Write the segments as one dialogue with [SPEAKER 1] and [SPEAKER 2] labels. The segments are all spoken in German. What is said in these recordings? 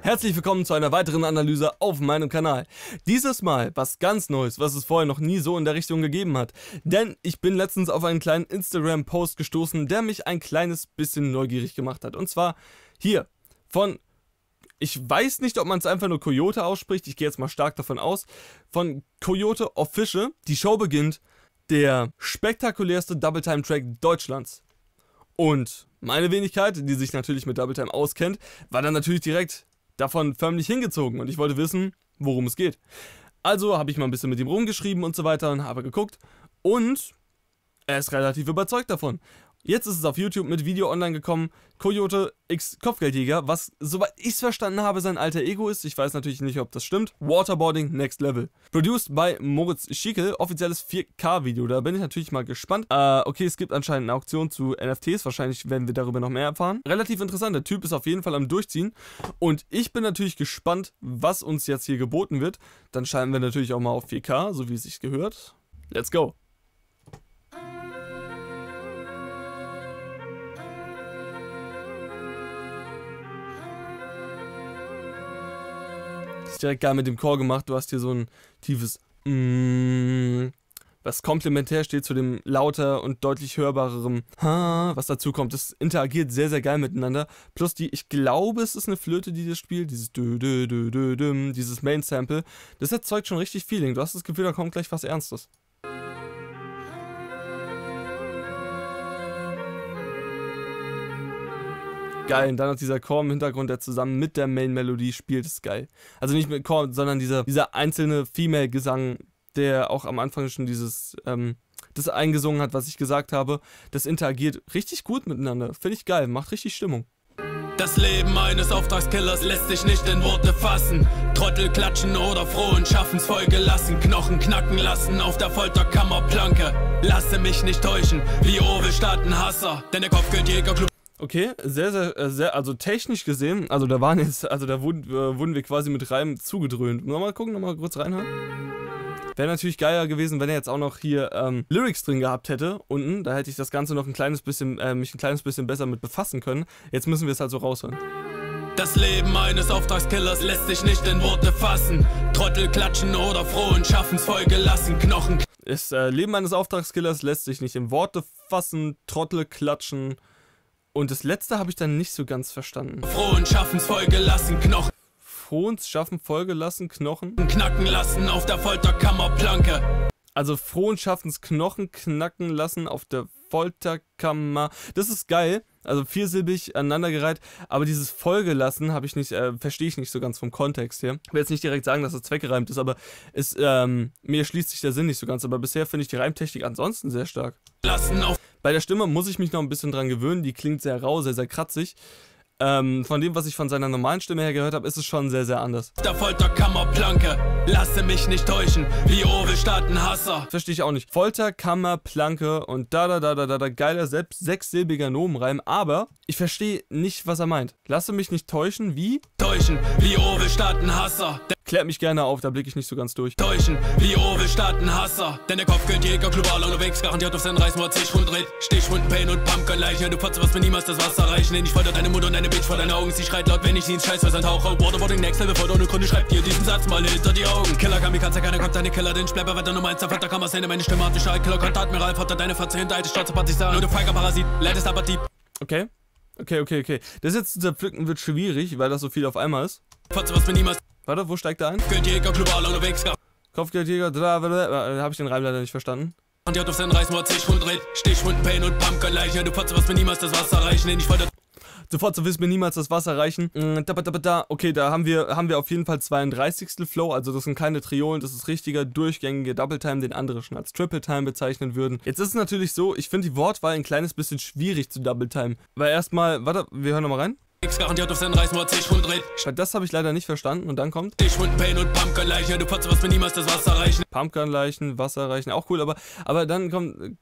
[SPEAKER 1] Herzlich willkommen zu einer weiteren Analyse auf meinem Kanal. Dieses Mal was ganz Neues, was es vorher noch nie so in der Richtung gegeben hat. Denn ich bin letztens auf einen kleinen Instagram-Post gestoßen, der mich ein kleines bisschen neugierig gemacht hat. Und zwar hier von, ich weiß nicht, ob man es einfach nur Coyote ausspricht, ich gehe jetzt mal stark davon aus, von Coyote Official. Die Show beginnt, der spektakulärste Double-Time-Track Deutschlands. Und meine Wenigkeit, die sich natürlich mit Double Time auskennt, war dann natürlich direkt davon förmlich hingezogen und ich wollte wissen, worum es geht. Also habe ich mal ein bisschen mit ihm rumgeschrieben und so weiter und habe geguckt und er ist relativ überzeugt davon. Jetzt ist es auf YouTube mit Video online gekommen, Coyote X Kopfgeldjäger, was, soweit ich es verstanden habe, sein alter Ego ist. Ich weiß natürlich nicht, ob das stimmt. Waterboarding Next Level. Produced by Moritz Schickel, offizielles 4K-Video, da bin ich natürlich mal gespannt. Okay, es gibt anscheinend eine Auktion zu NFTs, wahrscheinlich werden wir darüber noch mehr erfahren. Relativ interessant, der Typ ist auf jeden Fall am Durchziehen und ich bin natürlich gespannt, was uns jetzt hier geboten wird. Dann schalten wir natürlich auch mal auf 4K, so wie es sich gehört. Let's go! Direkt geil mit dem Chor gemacht, du hast hier so ein tiefes was komplementär steht zu dem lauter und deutlich hörbareren was dazu kommt. Das interagiert sehr, sehr geil miteinander. Plus ich glaube, es ist eine Flöte, die das spielt, dieses dieses Main-Sample. Das erzeugt schon richtig Feeling. Du hast das Gefühl, da kommt gleich was Ernstes. Geil, und dann noch dieser Chor im Hintergrund, der zusammen mit der Main-Melodie spielt, ist geil. Also nicht mit Chor, sondern dieser einzelne Female-Gesang, der auch am Anfang schon das eingesungen hat, was ich gesagt habe. Das interagiert richtig gut miteinander. Finde ich geil, macht richtig Stimmung.
[SPEAKER 2] Das Leben eines Auftragskillers lässt sich nicht in Worte fassen. Trottel klatschen oder frohen Schaffens voll gelassen. Knochen knacken lassen auf der Folterkammerplanke. Lasse mich nicht täuschen, wie Owe Staatenhasser. Denn der Kopfgeldjäger-Club.
[SPEAKER 1] Okay, sehr, also technisch gesehen, also da wurden wir quasi mit Reim zugedröhnt. Nochmal gucken, nochmal kurz reinhören. Wäre natürlich geiler gewesen, wenn er jetzt auch noch hier Lyrics drin gehabt hätte, unten. Da hätte ich das Ganze noch mich ein kleines bisschen besser mit befassen können. Jetzt müssen wir es halt so raushören.
[SPEAKER 2] Das Leben eines Auftragskillers lässt sich nicht in Worte fassen. Trottel klatschen oder frohen Schaffens voll gelassen. Knochen.
[SPEAKER 1] Das Leben eines Auftragskillers lässt sich nicht in Worte fassen. Trottel klatschen. Und das letzte habe ich dann nicht so ganz verstanden.
[SPEAKER 2] Frohen Schaffens voll gelassen, Knochen.
[SPEAKER 1] Frohens Schaffen vollgelassen, Knochen.
[SPEAKER 2] Knacken lassen auf der Folterkammerplanke.
[SPEAKER 1] Also frohen Schaffens Knochen knacken lassen auf der Folterkammer. Das ist geil. Also viersilbig aneinandergereiht. Aber dieses vollgelassen habe ich nicht, verstehe ich nicht so ganz vom Kontext her. Ich will jetzt nicht direkt sagen, dass es zweckgereimt ist, aber mir schließt sich der Sinn nicht so ganz. Aber bisher finde ich die Reimtechnik ansonsten sehr stark. Bei der Stimme muss ich mich noch ein bisschen dran gewöhnen. Die klingt sehr rau, sehr, sehr kratzig. Von dem, was ich von seiner normalen Stimme her gehört habe, ist es schon sehr, sehr anders.
[SPEAKER 2] Der Folterkammerplanke, lasse mich nicht täuschen, wie Owe Staatenhasser.
[SPEAKER 1] Verstehe ich auch nicht. Folterkammerplanke und geiler, selbst sechssilbiger Nomenreim, aber ich verstehe nicht, was er meint. Lasse mich nicht täuschen, wie?
[SPEAKER 2] Täuschen, wie Owe Staatenhasser.
[SPEAKER 1] Klärt mich gerne auf, da blicke ich nicht so ganz durch.
[SPEAKER 2] Täuschen, wie Owe Staatenhasser. Denn der Kopfgeldjäger global unterwegs, garantiert auf seinen Reißmord sich rundreht. Stichwunden, Pain und Pumpkin-Leichen. Du Fotze, was mir niemals das Wasser reichen. Denn ich fordere deine Mutter und deine Bitch vor deinen Augen. Sie schreit laut, wenn ich sie ins Scheißwasser tauche. Waterboarding Next Level, voll ohne Gründe, schreibt dir diesen Satz mal hinter die Augen. Killer Kamikaze, keiner kommt, deine Killer, denn ich bleibe weiter Nummer 1. Der Folterkammer-Szene, meine Stimme hat Bescheid. Killer kommt, Admiral, Vater, deine Fotze hinter, alte Stolze Partisan. Nur du feiger Parasit, leidest aber Dieb.
[SPEAKER 1] Okay. Das jetzt zu zerpflücken wird schwierig, weil das so viel auf einmal ist.
[SPEAKER 2] Fotze, was mir niemals.
[SPEAKER 1] Warte, wo steigt er ein?
[SPEAKER 2] Kopfgeldjäger global unterwegs.
[SPEAKER 1] Kopfgeldjäger, habe ich den Reim leider nicht verstanden.
[SPEAKER 2] Und die hat auf seinen Reißmord sich rundreht. Stichwunden, Pain und Pumpkin-Leichen. Du Fotze, was mir niemals das Wasser reichen. Denn ich fordere.
[SPEAKER 1] Sofort zu wissen mir niemals das Wasser reichen. Okay, da haben wir auf jeden Fall 32. Flow, also das sind keine Triolen, das ist richtiger, durchgängiger Double Time, den andere schon als Triple Time bezeichnen würden. Jetzt ist es natürlich so, ich finde die Wortwahl ein kleines bisschen schwierig zu Double Time. Weil erstmal, warte, wir hören nochmal rein.
[SPEAKER 2] Garantiert auf seinen Reißmord sich rundreht.
[SPEAKER 1] Das habe ich leider nicht verstanden und dann kommt
[SPEAKER 2] Stichwunden, Pain und Pumpkin-Leichen. Du Fotze, was mir niemals das Wasser reichen.
[SPEAKER 1] Pumpkin-Leichen, Wasser reichen, auch cool, aber dann kommt,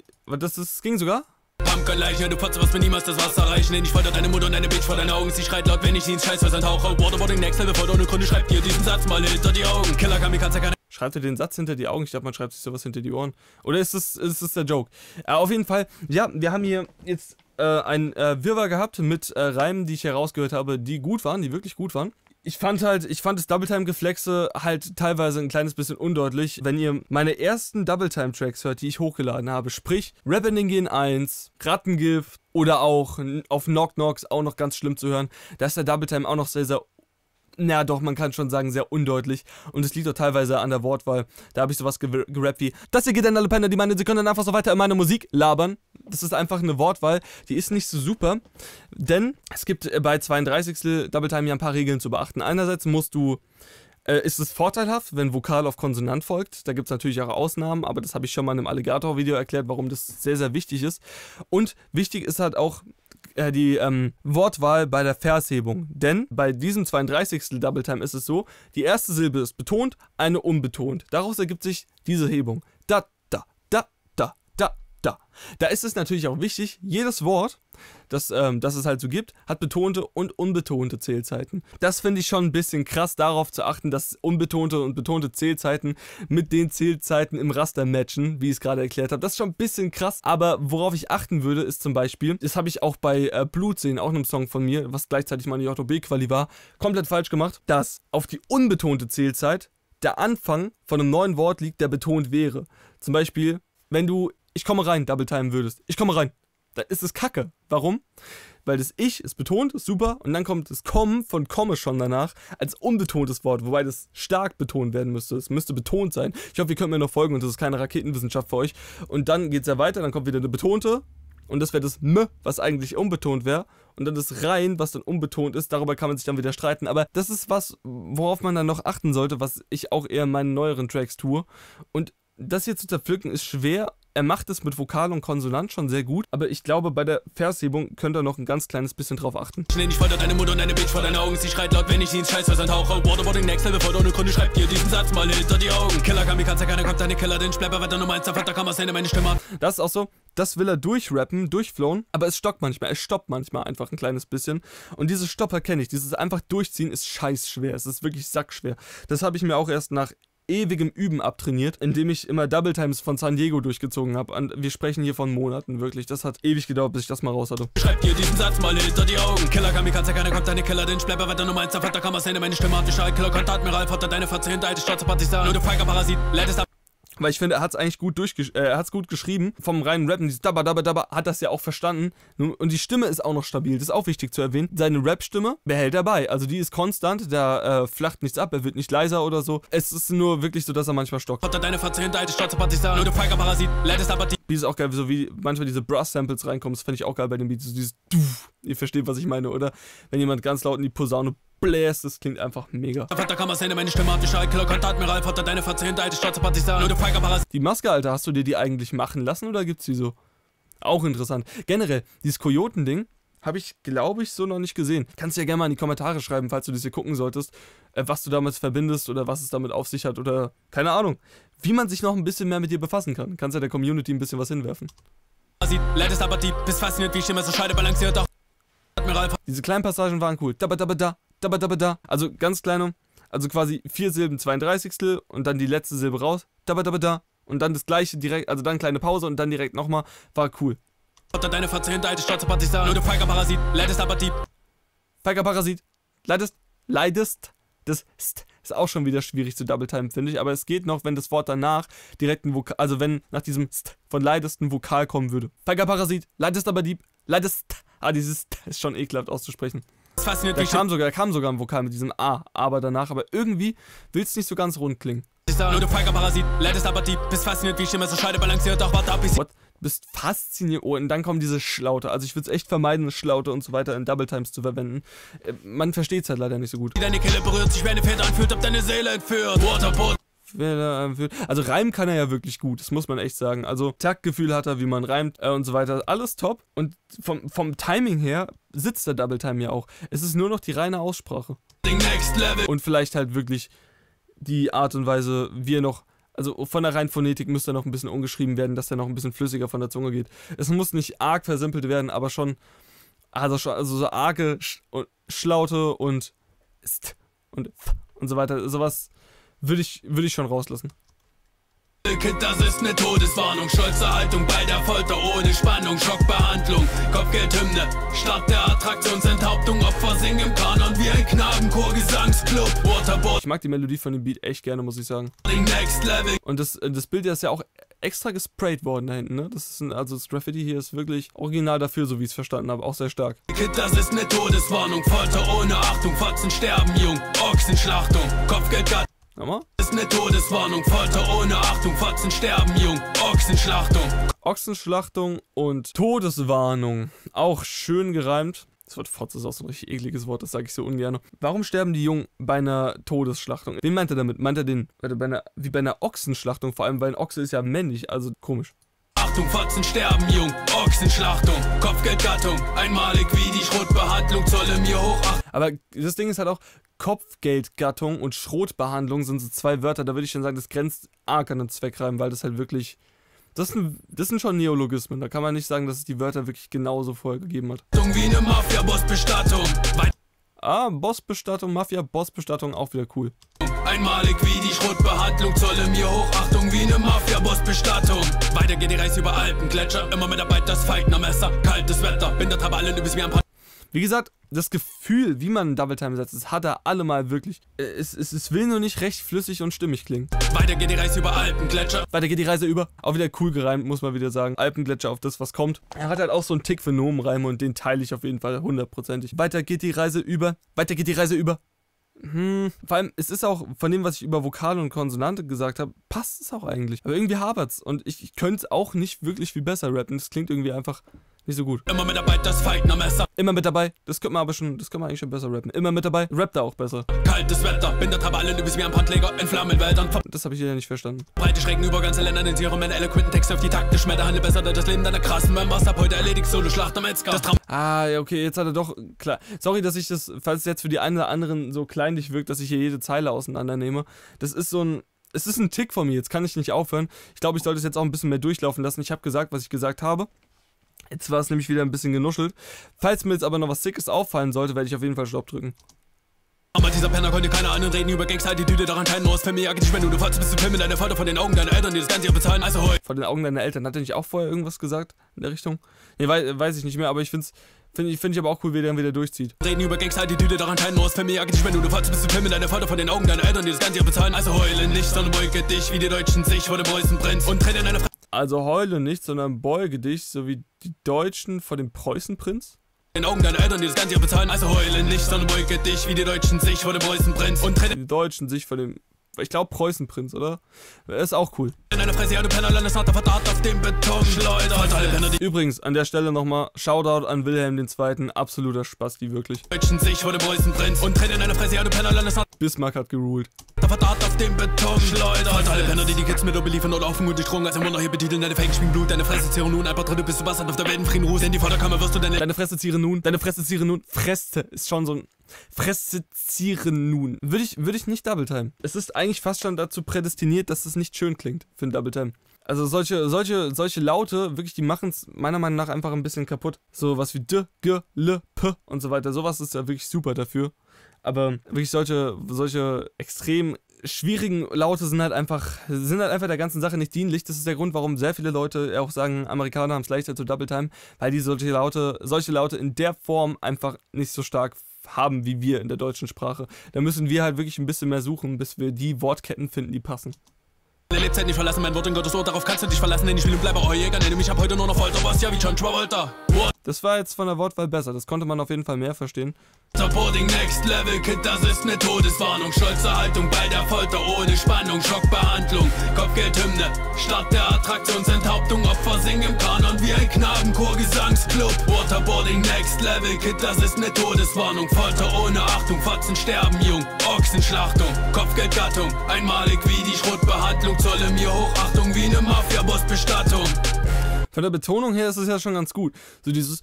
[SPEAKER 1] das ging sogar?
[SPEAKER 2] Pumpkin-Leichen, du Fotze, was mir niemals das Wasser reichen. Denn ich fordere deine Mutter und deine Bitch vor deinen Augen. Sie schreit laut, wenn ich sie ins Scheißwasser tauche. Waterboarding Next Level, voll ohne Gründe, schreibt dir diesen Satz mal hinter die Augen. Killer Kamikaze, keine.
[SPEAKER 1] Schreibt er den Satz hinter die Augen? Ich glaube, man schreibt sich sowas hinter die Ohren. Oder ist das der Joke? Auf jeden Fall, ja, wir haben hier jetzt ein Wirrwarr gehabt mit Reimen, die ich herausgehört habe, die gut waren, die wirklich gut waren. ich fand das Double-Time-Geflexe halt teilweise ein kleines bisschen undeutlich, wenn ihr meine ersten Double-Time-Tracks hört, die ich hochgeladen habe. Sprich, Rapping Gen 1, Rattengift oder auch auf Knock Knocks auch noch ganz schlimm zu hören. Da ist der Double-Time auch noch sehr, sehr, na doch, man kann schon sagen, sehr undeutlich. Und es liegt auch teilweise an der Wortwahl. Da habe ich sowas gerappt wie: Das hier geht an alle Penner, die meinen, sie können dann einfach so weiter in meine Musik labern. Das ist einfach eine Wortwahl, die ist nicht so super. Denn es gibt bei 32. Double Time ja ein paar Regeln zu beachten. Einerseits ist es vorteilhaft, wenn Vokal auf Konsonant folgt. Da gibt es natürlich auch Ausnahmen, aber das habe ich schon mal in einem Alligator-Video erklärt, warum das sehr, sehr wichtig ist. Und wichtig ist halt auch die Wortwahl bei der Vershebung. Denn bei diesem 32. Double Time ist es so, die erste Silbe ist betont, eine unbetont. Daraus ergibt sich diese Hebung. Da, da, da, da, da, da. Da ist es natürlich auch wichtig, jedes Wort, das es halt so gibt, hat betonte und unbetonte Zählzeiten. Das finde ich schon ein bisschen krass, darauf zu achten, dass unbetonte und betonte Zählzeiten mit den Zählzeiten im Raster matchen, wie ich es gerade erklärt habe. Das ist schon ein bisschen krass, aber worauf ich achten würde, ist zum Beispiel, das habe ich auch bei Blutsehen, auch einem Song von mir, was gleichzeitig meine JOB-Quali war, komplett falsch gemacht, dass auf die unbetonte Zählzeit der Anfang von einem neuen Wort liegt, der betont wäre. Zum Beispiel, wenn du "Ich komme rein" Double Time würdest. Ich komme rein. Da ist es kacke. Warum? Weil das Ich ist betont, ist super, und dann kommt das Kommen von Komme schon danach als unbetontes Wort, wobei das stark betont werden müsste. Es müsste betont sein. Ich hoffe, ihr könnt mir noch folgen und das ist keine Raketenwissenschaft für euch. Und dann geht es ja weiter, dann kommt wieder eine betonte und das wäre das M, was eigentlich unbetont wäre, und dann das Rein, was dann unbetont ist. Darüber kann man sich dann wieder streiten, aber das ist was, worauf man dann noch achten sollte, was ich auch eher in meinen neueren Tracks tue. Und das hier zu zerpflücken ist schwer. Er macht es mit Vokal und Konsonant schon sehr gut, aber ich glaube, bei der Vershebung könnt ihr noch ein ganz kleines bisschen drauf achten.
[SPEAKER 2] Ich fordere deine Mutter und deine Bitch vor deinen Augen. Sie schreit laut, wenn ich sie ins Scheißwasser tauche. Waterboarding next level, voll ohne Gründe, schreibt dir diesen Satz mal hinter die Augen. Killer Kamikaze, keiner kommt deine Killer, denn ich bleibe weiter Nummer 1, der Vater kann was sehen, meine Stimme ab.
[SPEAKER 1] Das ist auch so, das will er durchrappen, durchflowen, aber es stockt manchmal, es stoppt manchmal einfach ein kleines bisschen. Und diese Stopper kenne ich, dieses einfach durchziehen ist scheiß schwer, es ist wirklich sackschwer. Das habe ich mir auch erst nach ewigem Üben abtrainiert, indem ich immer Double Times von San Diego durchgezogen habe. Und wir sprechen hier von Monaten, wirklich. Das hat ewig gedauert, bis ich das mal raus hatte.
[SPEAKER 2] Schreib dir diesen Satz mal hinter die Augen. Killer Kamikaze, keiner kommt deine Killer, denn ich bleibe weiter Nummer 1, der Vater kann was sehen, meine Stimme hat die Schall. Killer kommt Admiral, Vater deine Fotze hinter, alte Stolze Partisan. Nur du feiger Parasit, leidest ab.
[SPEAKER 1] Weil ich finde, er hat es eigentlich gut gut geschrieben. Vom reinen Rappen, dieses Dabba Dabba Dabba, hat das ja auch verstanden. Und die Stimme ist auch noch stabil, das ist auch wichtig zu erwähnen. Seine Rap-Stimme behält er bei. Also die ist konstant, da flacht nichts ab, er wird nicht leiser oder so. Es ist nur wirklich so, dass er manchmal stockt.
[SPEAKER 2] Vater deine Fotze hinter, alte Stolze Partisan. Nur du feiger Parasit, leidest ab.
[SPEAKER 1] Beat ist auch geil, so wie manchmal diese Brass-Samples reinkommen, das finde ich auch geil bei den Beats. So dieses Duff. Ihr versteht, was ich meine, oder? Wenn jemand ganz laut in die Posaune bläst, das klingt einfach mega. Die Maske, Alter, hast du dir die eigentlich machen lassen oder gibt's die so? Auch interessant. Generell, dieses Kojoten-Ding habe ich, glaube ich, so noch nicht gesehen. Kannst du ja gerne mal in die Kommentare schreiben, falls du das hier gucken solltest, was du damit verbindest oder was es damit auf sich hat oder keine Ahnung. Wie man sich noch ein bisschen mehr mit dir befassen kann. Kannst ja der Community ein bisschen was hinwerfen. Diese kleinen Passagen waren cool. Dabba dabba da, dabba dabba da. Also ganz kleine, also quasi 4 Silben 32. und dann die letzte Silbe raus. Dabba dabba da. Und dann das gleiche direkt, also dann kleine Pause und dann direkt nochmal. War cool.
[SPEAKER 2] Deine Fotze hinter, alte Stolze Partisan. Nur du feiger Parasit, leidest aber Dieb.
[SPEAKER 1] Feiger Parasit, leidest. Das ist auch schon wieder schwierig zu Double Time, finde ich. Aber es geht noch, wenn das Wort danach direkt ein Vokal, also wenn nach diesem St von leidest ein Vokal kommen würde. Feiger Parasit, leidest aber Dieb, leidest. Dieses ist schon ekelhaft auszusprechen. Da kam sogar ein Vokal mit diesem A, aber danach, aber irgendwie will es nicht so ganz rund klingen.
[SPEAKER 2] Nur du feiger Parasit, leidest aber Dieb. Bist fasziniert, wie ich immer so scheide balanciert, doch warte ab, ich
[SPEAKER 1] What? Bist fasziniert, oh, und dann kommen diese Schlaute. Also ich würde es echt vermeiden, Schlaute und so weiter in Double Times zu verwenden. Man versteht es halt leider nicht so gut.
[SPEAKER 2] Deine Kehle berührt sich, wie eine Feder anfühlt, ob deine Seele entführt. Waterboard.
[SPEAKER 1] Also reimen kann er ja wirklich gut, das muss man echt sagen. Also Taktgefühl hat er, wie man reimt und so weiter. Alles top. Und vom Timing her sitzt der Double Time ja auch. Es ist nur noch die reine Aussprache. Und vielleicht halt wirklich die Art und Weise, wie er noch, also von der reinen Phonetik müsste er noch ein bisschen umgeschrieben werden, dass der noch ein bisschen flüssiger von der Zunge geht. Es muss nicht arg versimpelt werden, aber schon, also so arge Schlaute und St und so weiter, sowas würde ich schon rauslassen.
[SPEAKER 2] Das ist eine Todeswarnung, stolze Haltung bei der Folter ohne Spannung, Schockbehandlung, Kopf Kopfgeldhymne, Start der Attraktionsenthauptung, Opfer singen im Kanon wie ein Knabenchor, Gesangsclub, Waterboard.
[SPEAKER 1] Ich mag die Melodie von dem Beat echt gerne, muss ich sagen.
[SPEAKER 2] Next Level.
[SPEAKER 1] Und das Bild ist ja auch extra gesprayt worden da hinten, ne? Also das Graffiti hier ist wirklich original dafür, so wie ich es verstanden habe, auch sehr stark.
[SPEAKER 2] Das ist eine Todeswarnung, Folter ohne Achtung, Fotzen sterben jung, Ochsenschlachtung, Kopfgeldgattung.
[SPEAKER 1] Nochmal?
[SPEAKER 2] Das ist eine Todeswarnung, Folter ohne Achtung, Fotzen sterben jung, Ochsenschlachtung.
[SPEAKER 1] Ochsenschlachtung und Todeswarnung. Auch schön gereimt. Das Wort Fotze ist auch so ein richtig ekliges Wort, das sage ich so ungern. Warum sterben die Jungen bei einer Todesschlachtung? Wen meint er damit? Meint er wie bei einer Ochsenschlachtung? Vor allem, weil ein Ochse ist ja männlich, also komisch.
[SPEAKER 2] Achtung, Fotzen sterben jung, Ochsenschlachtung, Kopfgeldgattung, einmalig wie die Schrotbehandlung, zolle mir hoch.
[SPEAKER 1] Aber das Ding ist halt auch, Kopfgeldgattung und Schrotbehandlung sind so zwei Wörter, da würde ich schon sagen, das grenzt arg an den Zweckreim, weil das halt wirklich, das sind schon Neologismen, da kann man nicht sagen, dass es die Wörter wirklich genauso vorher gegeben hat.
[SPEAKER 2] Wie eine Mafia-Bossbestattung.
[SPEAKER 1] Bossbestattung, Mafia-Bossbestattung, auch wieder cool.
[SPEAKER 2] Einmalig wie die Schrotbehandlung, zolle mir Hochachtung wie eine Mafia-Bossbestattung. Weiter geht die Reise über Alpen, Gletscher, immer mit dabei das Feigner-Messer. Kaltes Wetter, bin der Tabellen übelst wie ein Pan.
[SPEAKER 1] Wie gesagt, das Gefühl, wie man Double Time setzt, das hat er allemal wirklich. Es will nur nicht recht flüssig und stimmig klingen.
[SPEAKER 2] Weiter geht die Reise über Alpen, Gletscher.
[SPEAKER 1] Weiter geht die Reise über. Auch wieder cool gereimt, muss man wieder sagen. Alpengletscher auf das, was kommt. Er hat halt auch so einen Tick für Nomenreime und den teile ich auf jeden Fall 100%. Weiter geht die Reise über. Weiter geht die Reise über. Vor allem, es ist auch, von dem, was ich über Vokale und Konsonante gesagt habe, passt es auch eigentlich. Aber irgendwie hapert's. Und ich könnte es auch nicht wirklich viel besser rappen. Das klingt irgendwie einfach nicht so gut.
[SPEAKER 2] Immer mit dabei, das Feigner-Messer.
[SPEAKER 1] Immer mit dabei. Das könnte man eigentlich schon besser rappen. Immer mit dabei. Rappt er auch besser.
[SPEAKER 2] Kaltes Wetter, bin der Tabellen übelst wie ein Pantleger in Flammenwäldern.
[SPEAKER 1] Das habe ich ja nicht verstanden.
[SPEAKER 2] Breite Schrecken über ganze Länder, den Tiere, meine eloquenten Texte auf die Takte schmetter, handle besser das Leben deiner krassen Members ab. Heute erledigt Solo-Schlacht am Metzger. Das Traum.
[SPEAKER 1] Ja, okay, jetzt hat er doch, klar. Sorry, dass ich das, falls es jetzt für die einen oder anderen so kleinlich wirkt, dass ich hier jede Zeile auseinandernehme. Das ist so ein, es ist ein Tick von mir, jetzt kann ich nicht aufhören. Ich glaube, ich sollte es jetzt auch ein bisschen mehr durchlaufen lassen. Ich habe gesagt, was ich gesagt habe. Jetzt war es nämlich wieder ein bisschen genuschelt. Falls mir jetzt aber noch was Sickes auffallen sollte, werde ich auf jeden Fall Stopp drücken.
[SPEAKER 2] Aber dieser Penner konnte keine anderen reden über Gangster-Attitüde, daran kein Moos für mich, jagt nicht mehr, du fällst bis zum Film mit deiner Vater von den Augen deiner Eltern, die das Ganze hier bezahlen, also heu.
[SPEAKER 1] Von den Augen deiner Eltern, hat er nicht auch vorher irgendwas gesagt in der Richtung? Ne, weiß ich nicht mehr, aber ich finde ich aber auch cool, wie der dann wieder durchzieht.
[SPEAKER 2] Reden über Gangster-Attitüde, daran kein Moos für mich, jagt nicht mehr, du fällst bis zum Film mit deiner Vater von den Augen deiner Eltern, die das Ganze hier bezahlen, also heule nicht, sondern beuge dich, wie die Deutschen sich vor dem Preußenprinz und trete in eine
[SPEAKER 1] Also heule nicht, sondern beuge dich, so wie die Deutschen vor dem Preußenprinz?
[SPEAKER 2] Den Augen deiner Eltern, die das Ganze hier bezahlen, also heule nicht, sondern beuge dich, wie die Deutschen sich vor dem Preußenprinz und trete
[SPEAKER 1] die Deutschen sich vor dem, ich glaube Preußenprinz, oder? Ist auch cool.
[SPEAKER 2] in eine Fresse, ja du Penner, landest nach der Vertat auf dem Beton, Schleuder.
[SPEAKER 1] Übrigens, an der Stelle nochmal, Shoutout an Wilhelm II., absoluter Spasti, wirklich.
[SPEAKER 2] Deutschen sich vor dem Preußenprinz und trete in eine Fresse, ja du Penner, landest nach
[SPEAKER 1] Bismarck hat geruled.
[SPEAKER 2] der Vertat auf dem Beton, Schleuder. Alle Penner, die Kids mit beliefern oder auf und Strung, als im Wunder hier betiteln, deine Fake schwingen Blut, deine Fresse zieren nun, ein paar Dritte bist du Bastard auf der Welt in Frieden ruhst, in die Vorderkammer wirst du deine
[SPEAKER 1] Fresse ziere nun, Fresse ist schon so ein, Fresse ziere nun. Würde ich nicht Double Time. Es ist eigentlich fast schon dazu prädestiniert, dass es nicht schön klingt für ein Double Time. Also solche Laute, wirklich, die machen es meiner Meinung nach einfach ein bisschen kaputt. So was wie D, G, L, P und so weiter. Sowas ist ja wirklich super dafür. Aber wirklich solche extrem schwierigen Laute sind halt einfach der ganzen Sache nicht dienlich. Das ist der Grund, warum sehr viele Leute auch sagen, Amerikaner haben es leichter zu Double Time, weil die solche Laute in der Form einfach nicht so stark haben wie wir in der deutschen Sprache. Da müssen wir halt wirklich ein bisschen mehr suchen, bis wir die Wortketten finden, die passen.
[SPEAKER 2] Deine Lebenszeit nicht verlassen, mein Wort in Gottes Ohr, darauf kannst du dich verlassen, denn ich will und bleibe euer Jäger, nenne mich ab heute nur noch Folter, was ja wie John Travolta.
[SPEAKER 1] Das war jetzt von der Wortwahl besser, das konnte man auf jeden Fall mehr verstehen.
[SPEAKER 2] Supporting Next Level Kid, das ist ne Todeswarnung, stolze Haltung bei der Folter ohne Spannung, Schockbehandlung, Kopfgeldhymne, Start der Attraktionsenthauptung, Opfer singen im Kanon wie ein Knabenchor, Gesangsclub. Waterboarding Next Level Kid, das ist ne Todeswarnung, Folter ohne Achtung, Fotzen sterben jung, Ochsenschlachtung, Kopfgeldgattung, einmalig wie die Schrotbehandlung, zolle mir Hochachtung wie ne Mafia-Boss-Bestattung.
[SPEAKER 1] Von der Betonung her ist es ja schon ganz gut. So dieses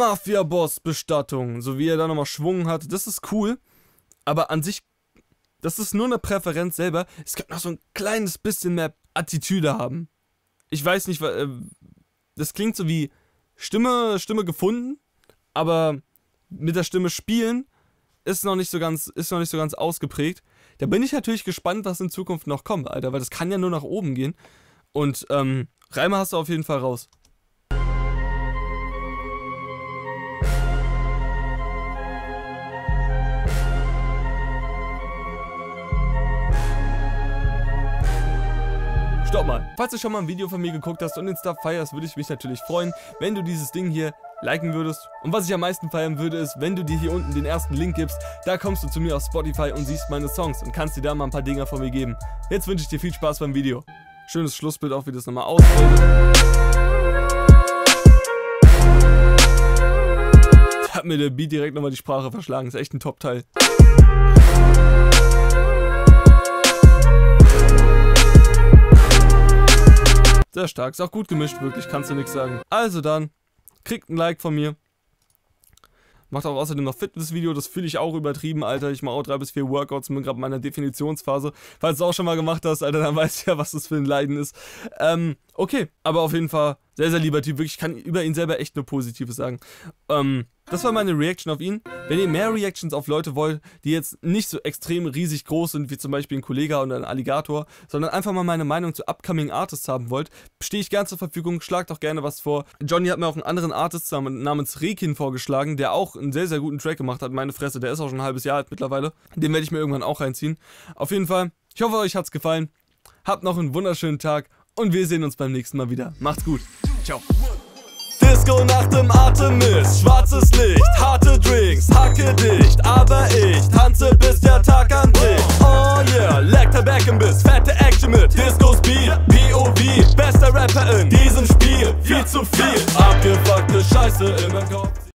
[SPEAKER 1] Mafia-Boss-Bestattung, so wie er da nochmal Schwung hat, das ist cool. Aber an sich, das ist nur eine Präferenz selber. Es könnte noch so ein kleines bisschen mehr Attitüde haben. Ich weiß nicht, das klingt so wie Stimme gefunden, aber mit der Stimme spielen ist noch nicht so ganz ausgeprägt. Da bin ich natürlich gespannt, was in Zukunft noch kommt, Alter, weil das kann ja nur nach oben gehen. Und Reime hast du auf jeden Fall raus. Stopp mal. Falls du schon mal ein Video von mir geguckt hast und den Stuff feierst, würde ich mich natürlich freuen, wenn du dieses Ding hier liken würdest. Und was ich am meisten feiern würde, ist, wenn du dir hier unten den ersten Link gibst. Da kommst du zu mir auf Spotify und siehst meine Songs und kannst dir da mal ein paar Dinger von mir geben. Jetzt wünsche ich dir viel Spaß beim Video. Schönes Schlussbild auch, wie das nochmal aussieht. Hat mir der Beat direkt nochmal die Sprache verschlagen. Ist echt ein Top-Teil. Sehr stark. Ist auch gut gemischt, wirklich. Kannst du nichts sagen. Also dann, kriegt ein Like von mir. Macht auch außerdem noch Fitnessvideo, das fühle ich auch übertrieben, Alter. Ich mache auch 3 bis 4 Workouts, bin gerade in meiner Definitionsphase. Falls du auch schon mal gemacht hast, Alter, dann weißt du ja, was das für ein Leiden ist. Okay, aber auf jeden Fall sehr, sehr lieber Typ. Wirklich, ich kann über ihn selber echt nur Positives sagen. Das war meine Reaction auf ihn. Wenn ihr mehr Reactions auf Leute wollt, die jetzt nicht so extrem riesig groß sind, wie zum Beispiel ein Kollega oder ein Alligator, sondern einfach mal meine Meinung zu Upcoming Artists haben wollt, stehe ich gern zur Verfügung, schlagt doch gerne was vor. Johnny hat mir auch einen anderen Artist namens Rekin vorgeschlagen, der auch einen sehr, sehr guten Track gemacht hat. Meine Fresse, der ist auch schon ein halbes Jahr alt mittlerweile. Den werde ich mir irgendwann auch reinziehen. Auf jeden Fall, ich hoffe, euch hat's gefallen. Habt noch einen wunderschönen Tag und wir sehen uns beim nächsten Mal wieder. Macht's gut. Ciao.
[SPEAKER 3] Disco nach dem Artemis, schwarzes Licht, harte Drinks, hacke dicht, aber ich tanze bis der Tag anbricht. Oh yeah, leck der Beckenbiss, fette Action mit Disco Speed, POV, bester Rapper in diesem Spiel, viel zu viel, abgefuckte Scheiße in meinem Kopf.